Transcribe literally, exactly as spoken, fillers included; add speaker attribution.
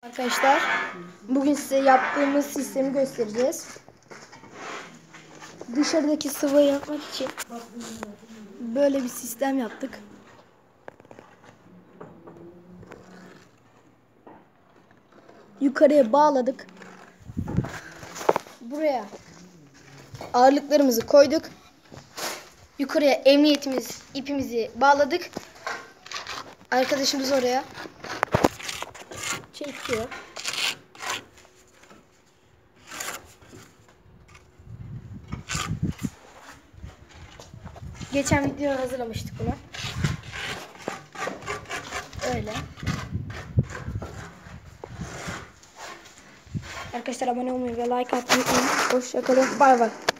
Speaker 1: Arkadaşlar, bugün size yaptığımız sistemi göstereceğiz. Dışarıdaki sıvıyı yapmak için böyle bir sistem yaptık. Yukarıya bağladık. Buraya ağırlıklarımızı koyduk. Yukarıya emniyetimiz, ipimizi bağladık. Arkadaşımız oraya çekiyor. Geçen video hazırlamıştık bunu. Öyle. Arkadaşlar abone olmayı ve like atmayı unutmayın. Hoşça kalın. Bay bay.